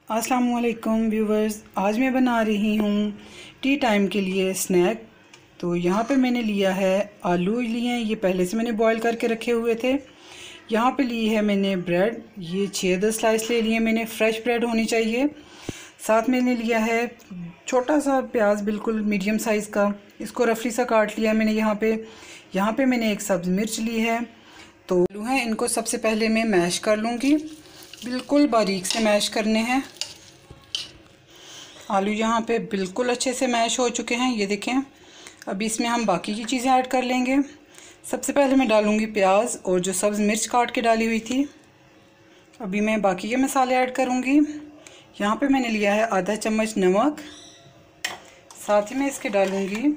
अस्सलाम वालेकुम व्यूवर्स, आज मैं बना रही हूँ टी टाइम के लिए स्नैक। तो यहाँ पे मैंने लिया है आलू लिए हैं, ये पहले से मैंने बॉईल करके रखे हुए थे। यहाँ पे ली है मैंने ब्रेड, ये 6-10 स्लाइस ले लिए मैंने, फ्रेश ब्रेड होनी चाहिए। साथ मैंने लिया है छोटा सा प्याज, बिल्कुल मीडियम साइज़ का, इसको रफली सा काट लिया मैंने। यहाँ पे मैंने एक सब्ज़ मिर्च ली है। तो आलू हैं, इनको सबसे पहले मैं मैश कर लूँगी, बिल्कुल बारीक से मैश करने हैं। आलू यहाँ पे बिल्कुल अच्छे से मैश हो चुके हैं, ये देखें। अभी इसमें हम बाकी की चीज़ें ऐड कर लेंगे। सबसे पहले मैं डालूँगी प्याज और जो सब्ज़ मिर्च काट के डाली हुई थी। अभी मैं बाकी के मसाले ऐड करूँगी। यहाँ पे मैंने लिया है आधा चम्मच नमक, साथ ही में इसके डालूँगी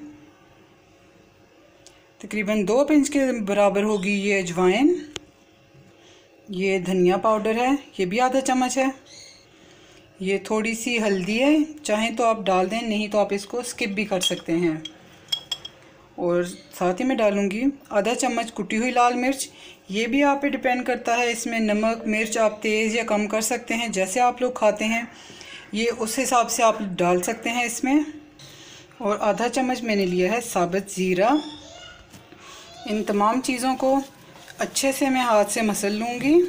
तकरीबन 2 पिंच के बराबर होगी ये अजवाइन। ये धनिया पाउडर है, ये भी आधा चम्मच है। ये थोड़ी सी हल्दी है, चाहें तो आप डाल दें, नहीं तो आप इसको स्किप भी कर सकते हैं। और साथ ही में डालूँगी आधा चम्मच कुटी हुई लाल मिर्च। ये भी आप पे डिपेंड करता है, इसमें नमक मिर्च आप तेज़ या कम कर सकते हैं, जैसे आप लोग खाते हैं ये उस हिसाब से आप डाल सकते हैं इसमें। और आधा चम्मच मैंने लिया है साबुत ज़ीरा। इन तमाम चीज़ों को अच्छे से मैं हाथ से मसल लूँगी।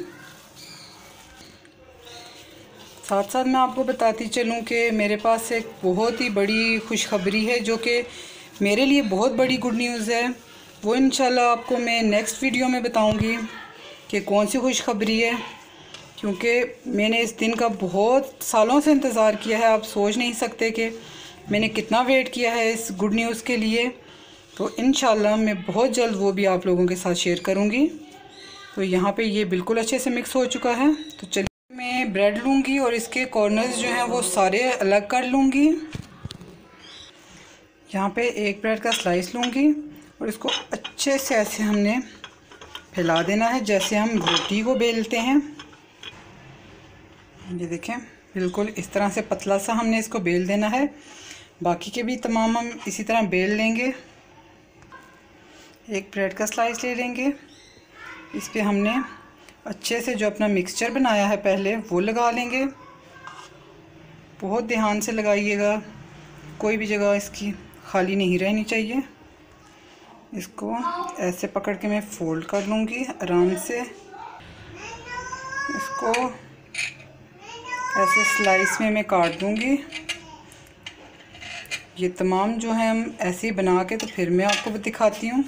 साथ साथ मैं आपको बताती चलूँ कि मेरे पास एक बहुत ही बड़ी खुशखबरी है, जो कि मेरे लिए बहुत बड़ी गुड न्यूज़ है। वो इंशाल्लाह आपको मैं नेक्स्ट वीडियो में बताऊंगी कि कौन सी खुशखबरी है, क्योंकि मैंने इस दिन का बहुत सालों से इंतज़ार किया है। आप सोच नहीं सकते कि मैंने कितना वेट किया है इस गुड न्यूज़ के लिए। तो इंशाल्लाह मैं बहुत जल्द वो भी आप लोगों के साथ शेयर करूँगी। तो यहाँ पे ये बिल्कुल अच्छे से मिक्स हो चुका है। तो चलिए मैं ब्रेड लूँगी और इसके कॉर्नर्स जो हैं वो सारे अलग कर लूँगी। यहाँ पे एक ब्रेड का स्लाइस लूँगी और इसको अच्छे से ऐसे हमने फैला देना है, जैसे हम रोटी को बेलते हैं। ये देखें, बिल्कुल इस तरह से पतला सा हमने इसको बेल देना है। बाकी के भी तमाम हम इसी तरह बेल लेंगे। एक ब्रेड का स्लाइस ले लेंगे, इस पर हमने अच्छे से जो अपना मिक्सचर बनाया है पहले वो लगा लेंगे। बहुत ध्यान से लगाइएगा, कोई भी जगह इसकी खाली नहीं रहनी चाहिए। इसको ऐसे पकड़ के मैं फोल्ड कर लूँगी आराम से। इसको ऐसे स्लाइस में मैं काट दूँगी। ये तमाम जो है हम ऐसे ही बना के तो फिर मैं आपको दिखाती हूँ।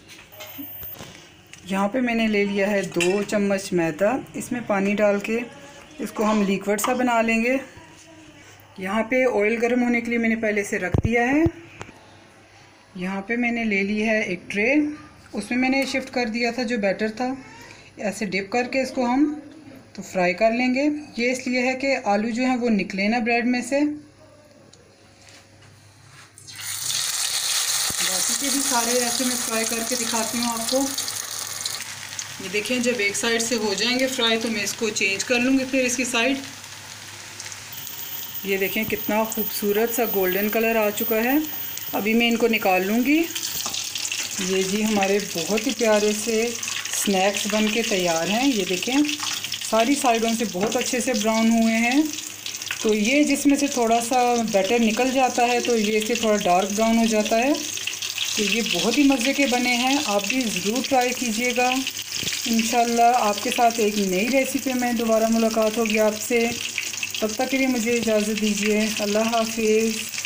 यहाँ पे मैंने ले लिया है 2 चम्मच मैदा, इसमें पानी डाल के इसको हम लिक्विड सा बना लेंगे। यहाँ पे ऑयल गर्म होने के लिए मैंने पहले से रख दिया है। यहाँ पे मैंने ले ली है एक ट्रे, उसमें मैंने शिफ्ट कर दिया था जो बैटर था। ऐसे डिप करके इसको हम तो फ्राई कर लेंगे। ये इसलिए है कि आलू जो है वो निकले ना ब्रेड में से। बाकी के भी सारे ऐसे मैं फ्राई करके दिखाती हूँ आपको। ये देखें, जब एक साइड से हो जाएंगे फ्राई तो मैं इसको चेंज कर लूँगी फिर इसकी साइड। ये देखें कितना खूबसूरत सा गोल्डन कलर आ चुका है। अभी मैं इनको निकाल लूँगी। ये जी हमारे बहुत ही प्यारे से स्नैक्स बन के तैयार हैं। ये देखें सारी साइडों से बहुत अच्छे से ब्राउन हुए हैं। तो ये जिसमें से थोड़ा सा बैटर निकल जाता है तो ये से थोड़ा डार्क ब्राउन हो जाता है। तो ये बहुत ही मज़े के बने हैं, आप भी ज़रूर ट्राई कीजिएगा। इंशाल्लाह आपके साथ एक नई रेसिपी में दोबारा मुलाकात होगी आपसे। तब तक के लिए मुझे इजाज़त दीजिए। अल्लाह हाफिज़।